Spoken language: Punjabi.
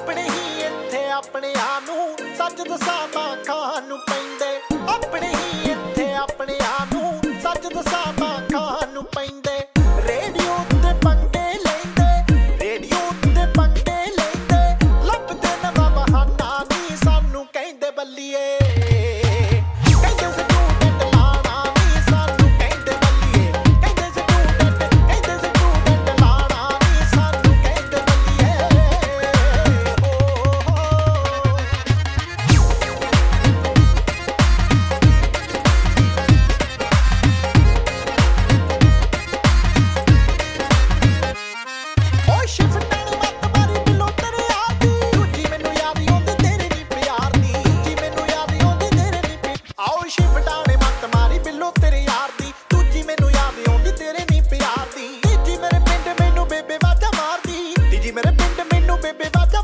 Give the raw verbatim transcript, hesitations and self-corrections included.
ਆਪਣੇ ਹੀ ਇੱਥੇ ਆਪਣੇ ਆ ਨੂੰ ਸੱਚ ਦਸਾਂ ਤਾਂ ਖਾਣ ਨੂੰ ਪੈਂਦੇ ਆਪਣੇ ਹੀ ਇੱਥੇ ਆਪਣੇ ਆ ਨੂੰ ਸੱਚ ਦਸਾਂ ਤਾਂ ਖਾਣ ਨੂੰ ਪੈਂਦੇ ਰੇਡੀਓ ਤੇ ਪੰਗੇ ਲੈਂਦੇ ਰੇਡੀਓ ਤੇ ਪੰਗੇ ਲੈਂਦੇ ਲੱਭਦੇ ਨਵਾਂ ਬਹਾਨਾ ਨੀ ਸਾਨੂੰ ਕਹਿੰਦੇ ਬੱਲੀਏ ਮੇਰੇ ਪਿੰਡ ਮੈਨੂੰ ਬੇਬੇ ਵਾਜਾ ਮਾਰਦੀ ਤੀਜੀ ਮੇਰੇ ਪਿੰਡ ਮੈਨੂੰ ਬੇਬੇ ਵਾਜਾ